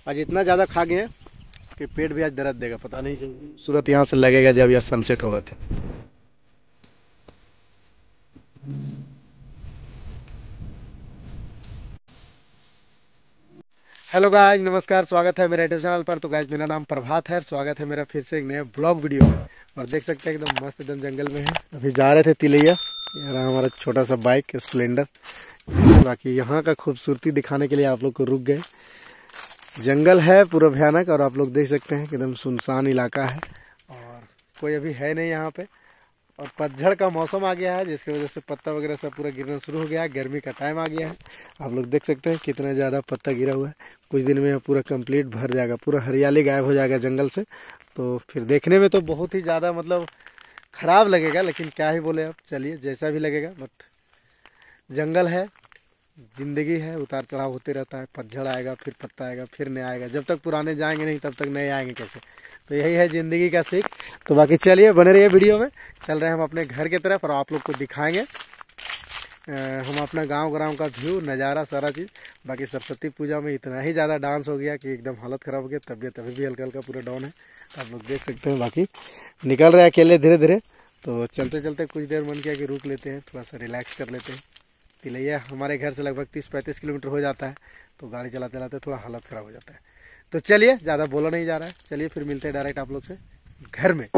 आज इतना ज़्यादा खा गए हैं कि पेट भी आज दर्द देगा, पता नहीं सूरत यहाँ से लगेगा जब यह सनसेट होगा तो। हेलो गाइस, नमस्कार, स्वागत है मेरे यूट्यूब चैनल पर। तो गाइस मेरा नाम प्रभात है, स्वागत है मेरा फिर से एक नया ब्लॉग वीडियो में। और देख सकते हैं एकदम मस्त एकदम जंगल में है। अभी जा रहे थे तिलैया, ये रहा हमारा छोटा सा बाइक स्प्लेंडर। बाकी यहाँ का खूबसूरती दिखाने के लिए आप लोग को रुक गए। जंगल है पूरा भयानक, और आप लोग देख सकते हैं कि एकदम सुनसान इलाका है और कोई अभी है नहीं यहाँ पे। और पतझड़ का मौसम आ गया है, जिसकी वजह से पत्ता वगैरह सब पूरा गिरना शुरू हो गया है। गर्मी का टाइम आ गया है, आप लोग देख सकते हैं कितना ज़्यादा पत्ता गिरा हुआ है। कुछ दिन में यह पूरा कंप्लीट भर जाएगा, पूरा हरियाली गायब हो जाएगा जंगल से। तो फिर देखने में तो बहुत ही ज़्यादा मतलब ख़राब लगेगा, लेकिन क्या ही बोले अब, चलिए जैसा भी लगेगा। बट जंगल है, ज़िंदगी है, उतार चढ़ाव होते रहता है। पतझड़ आएगा, फिर पत्ता आएगा, फिर नया आएगा। जब तक पुराने जाएंगे नहीं तब तक नए आएंगे कैसे? तो यही है ज़िंदगी का सीख। तो बाकी चलिए बने रहिए वीडियो में। चल रहे हैं हम अपने घर की तरफ और आप लोग को दिखाएंगे हम अपना गांव का व्यू, नज़ारा, सारा चीज़। बाकी सरस्वती पूजा में इतना ही ज़्यादा डांस हो गया कि एकदम हालत ख़राब हो गया। तबीयत अभी भी हल्का हल्का पूरा डाउन है, तो आप लोग देख सकते हैं। बाकी निकल रहे हैं अकेले धीरे धीरे। तो चलते चलते कुछ देर मन किया कि रुक लेते हैं, थोड़ा सा रिलैक्स कर लेते हैं। तिलैया हमारे घर से लगभग 30-35 किलोमीटर हो जाता है, तो गाड़ी चलाते चलाते थोड़ा हालत ख़राब हो जाता है। तो चलिए, ज़्यादा बोला नहीं जा रहा है, चलिए फिर मिलते हैं डायरेक्ट आप लोग से घर में।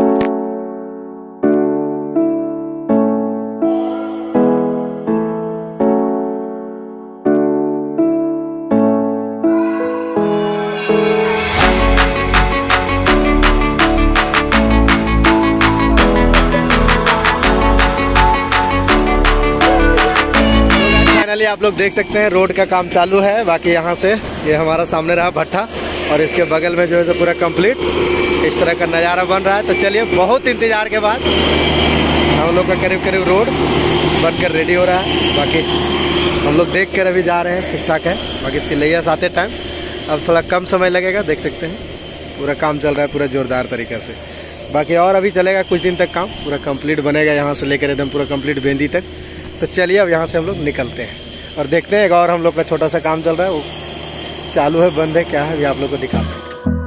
फाइनली आप लोग देख सकते हैं रोड का काम चालू है। बाकी यहाँ से ये हमारा सामने रहा भट्ठा, और इसके बगल में जो है पूरा कंप्लीट इस तरह का नज़ारा बन रहा है। तो चलिए, बहुत इंतजार के बाद हम लोग का करीब करीब रोड बनकर रेडी हो रहा है। बाकी हम लोग देख कर अभी जा रहे हैं, ठीक ठाक है। बाकी तिलैया से आते टाइम अब थोड़ा कम समय लगेगा, देख सकते हैं पूरा काम चल रहा है पूरा ज़ोरदार तरीके से। बाकी और अभी चलेगा कुछ दिन तक, काम पूरा कंप्लीट बनेगा यहाँ से लेकर एकदम पूरा कंप्लीट बेंदी तक। तो चलिए अब यहाँ से हम लोग निकलते हैं और देखते हैं। एक और हम लोग का छोटा सा काम चल रहा है, वो चालू है, बंद है, क्या है, अभी आप लोग को दिखाते हैं।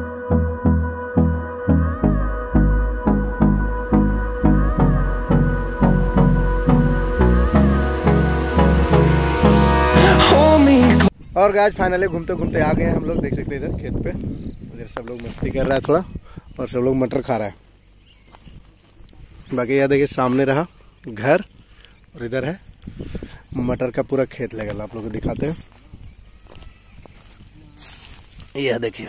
और गाइस फाइनली घूमते घूमते आ गए हैं हम लोग, देख सकते हैं इधर खेत पे। इधर सब लोग मस्ती कर रहा है थोड़ा, और सब लोग मटर खा रहा है। बाकी यह देखिए सामने रहा घर, और इधर है मटर का पूरा खेत लगा। आप लोग को दिखाते हैं, यह देखिए।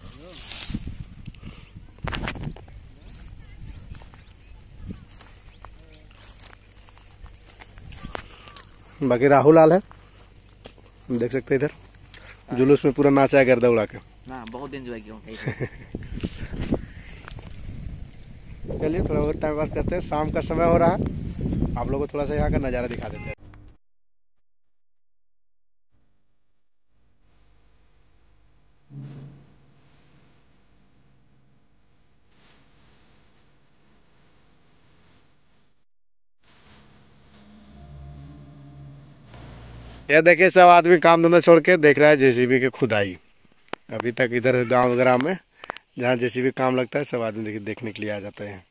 बाकी राहुल लाल है, देख सकते हैं इधर जुलूस में पूरा नाचा है गर्दा उड़ा के ना, बहुत एंजॉय किया। चलिए थोड़ा और टाइम पास करते हैं, शाम का समय हो रहा है, आप लोगों को थोड़ा सा यहाँ का नज़ारा दिखा देते हैं। यह देखिए सब आदमी काम धंधा छोड़ के देख रहा है जेसीबी की खुदाई। अभी तक इधर गांव वगैरह में जहाँ जेसीबी काम लगता है, सब आदमी देखिए देखने के लिए आ जाते हैं।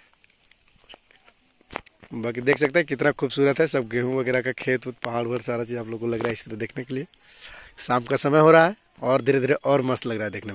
बाकी देख सकते हैं कितना खूबसूरत है, सब गेहूं वगैरह का खेत, पहाड़ वहाड़ सारा चीज़ आप लोग को लग रहा है इस तरह देखने के लिए। शाम का समय हो रहा है और धीरे धीरे और मस्त लग रहा है देखने में।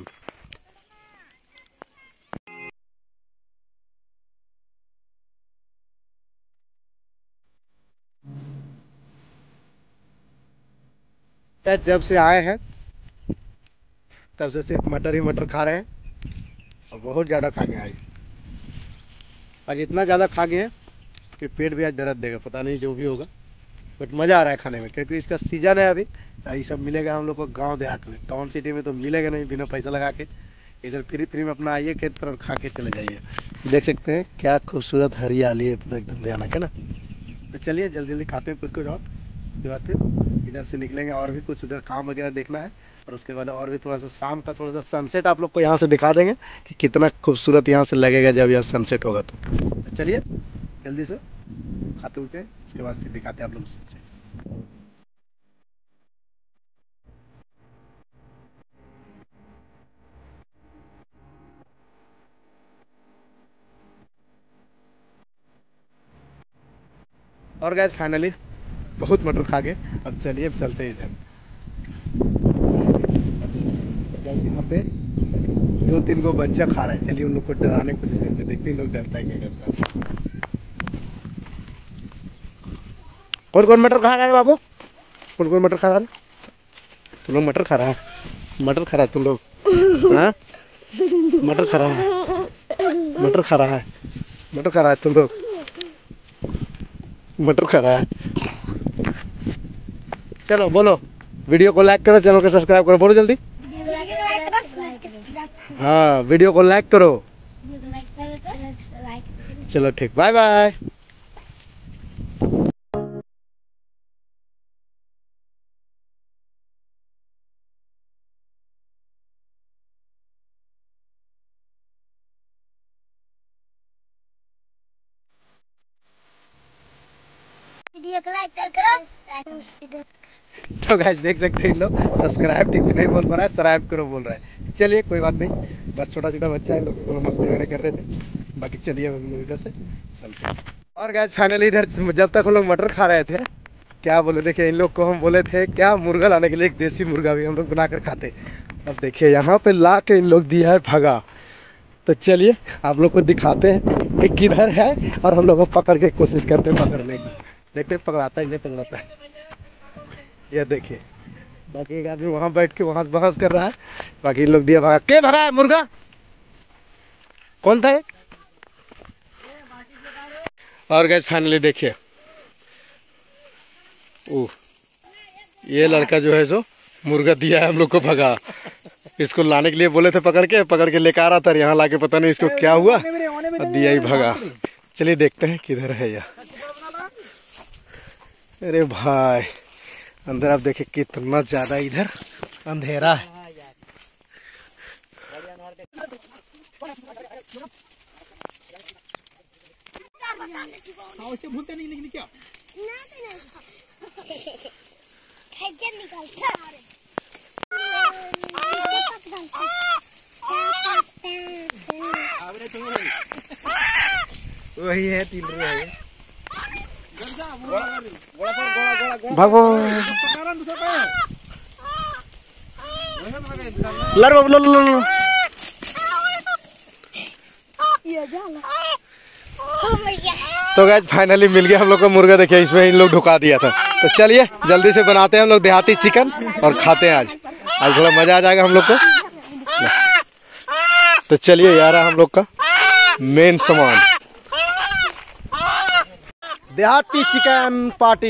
जब से आए हैं तब से सिर्फ मटर ही मटर खा रहे हैं, और बहुत ज़्यादा खा गए आज इतना ज़्यादा खा गए हैं कि पेट भी आज दर्द देगा, पता नहीं जो भी होगा। बट मज़ा आ रहा है खाने में, क्योंकि इसका सीजन है अभी। ये सब मिलेगा हम लोग को गांव देहात में, टाउन सिटी में तो मिलेगा नहीं बिना पैसा लगा के। इधर फ्री फ्री में अपना आइए खेत पर और खा के चले जाइए। देख सकते हैं क्या खूबसूरत हरियाली है, पूरा एकदम भयानक है ना। तो चलिए जल्दी जल्दी खाते हैं कुछ और, उसके बाद फिर इधर से निकलेंगे। और भी कुछ उधर काम वगैरह देखना है, और उसके बाद और भी थोड़ा सा शाम का थोड़ा सा सनसेट आप लोग को यहाँ से दिखा देंगे कि कितना खूबसूरत यहाँ से लगेगा जब यह सनसेट होगा। तो चलिए जल्दी से खाते उठते हैं, उसके बाद फिर दिखाते हैं आप लोग से। और गाइस फाइनली बहुत मटर खा गए। अब चलिए अब चलते हैं इधर। यहाँ पे 2-3 को बच्चा खा रहा है। चलिए उन लोग को डराने की कोशिश करते, देखते हैं लोग डरता है क्या करता है। कौन कौन मटर खा रहा है बाबू? कौन कौन मटर खा रहा है? तुम लोग मटर खा रहा है? मटर खा रहा है तुम लोग? हाँ मटर खा रहा है, मटर खा रहा है, मटर खा रहा है तुम लोग? मटर खा रहा है। चलो बोलो, वीडियो को लाइक करो, चैनल को सब्सक्राइब करो, बोलो जल्दी। हाँ वीडियो को लाइक करो। चलो ठीक, बाय बाय। तो गाइस देख सकते हैं लोग सब्सक्राइब ठीक से नहीं बोल पा रहा है, सब्सक्राइब करो बोल रहा है। चलिए कोई बात नहीं, बस छोटा छोटा बच्चा है, लोग थोड़ा मस्ती वगैरह कर रहे थे। बाकी चलिए हम लोग इधर से चलते हैं। और गाइस फाइनली इधर जब तक हम लोग मटर खा रहे थे, क्या बोले, देखिए इन लोग को हम बोले थे क्या मुर्गा लाने के लिए, एक देसी मुर्गा भी हम लोग बना कर खाते। अब देखिए यहाँ पे ला के इन लोग दिया है भगा। तो चलिए आप लोग को दिखाते हैं कि किधर है और हम लोग पकड़ के कोशिश करते हैं पकड़ने की। देखते हैं पकड़ाता है नहीं पकड़ाता है। ये देखिए बाकी एक आदमी वहां बैठ के वहां बहस कर रहा है, बाकी लोग दिया भगा। के भगा है मुर्गा? कौन था? और गाइस फाइनली देखिए ये लड़का जो है सो मुर्गा दिया है हम लोग को भगा। इसको लाने के लिए बोले थे, पकड़ के लेकर आ रहा था, यहाँ लाके पता नहीं इसको क्या हुआ और दिया ही भगा। चलिए देखते हैं किधर है यह। अरे भाई अंदर आप देखिए कितना ज्यादा इधर अंधेरा है। भूलते नहीं लेकिन क्या वही है 3 रुपये है। भागो लड़ बाबू लो। तो गाइस फाइनली मिल गया हम लोग को मुर्गा। देखिए इसमें इन लोग ढुका दिया था। तो चलिए जल्दी से बनाते हैं हम लोग देहाती चिकन और खाते हैं। आज थोड़ा मजा आ जाएगा हम लोग को। तो चलिए यार हम लोग का मेन सामान देहाती चिकन पार्टी।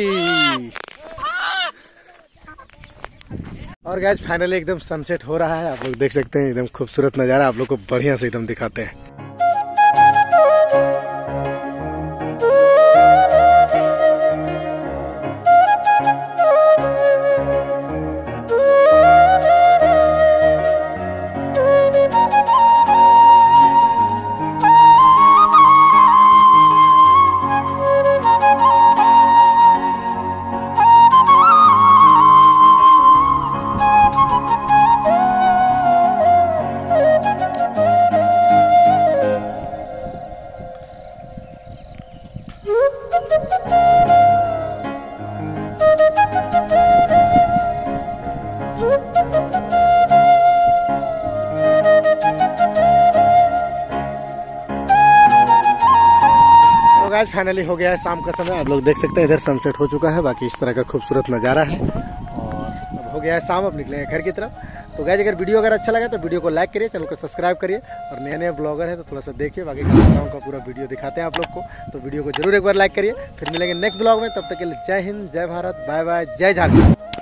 और गाइस फाइनली एकदम सनसेट हो रहा है, आप लोग देख सकते हैं। एकदम खूबसूरत नज़ारा आप लोग को बढ़िया से एकदम दिखाते हैं। गाइस फाइनली हो गया है शाम का समय। आप लोग देख सकते हैं इधर सनसेट हो चुका है। बाकी इस तरह का खूबसूरत नज़ारा है और अब हो गया है शाम, अब निकलेंगे घर की तरफ। तो गाइस अगर वीडियो अगर अच्छा लगा तो वीडियो को लाइक करिए, चैनल को सब्सक्राइब करिए और नए ब्लॉगर है तो थोड़ा सा देखिए। बाकी गाँव का पूरा वीडियो दिखाते हैं आप लोग को, तो वीडियो को जरूर एक बार लाइक करिए। फिर मिलेंगे नेक्स्ट ब्लॉग में, तब तक के लिए जय हिंद, जय भारत, बाय बाय, जय झारखंड।